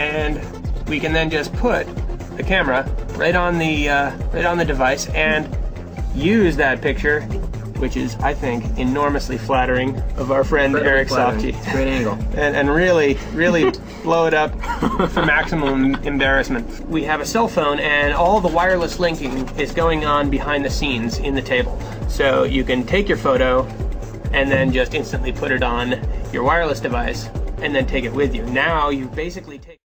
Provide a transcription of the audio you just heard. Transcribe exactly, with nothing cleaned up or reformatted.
and we can then just put the camera right on the uh, right on the device and use that picture, which is, I think, enormously flattering of our friend Eric Softy. Great angle. and, and really, really blow it up for maximum embarrassment. We have a cell phone, and all the wireless linking is going on behind the scenes in the table. So you can take your photo and then just instantly put it on your wireless device and then take it with you. Now you basically take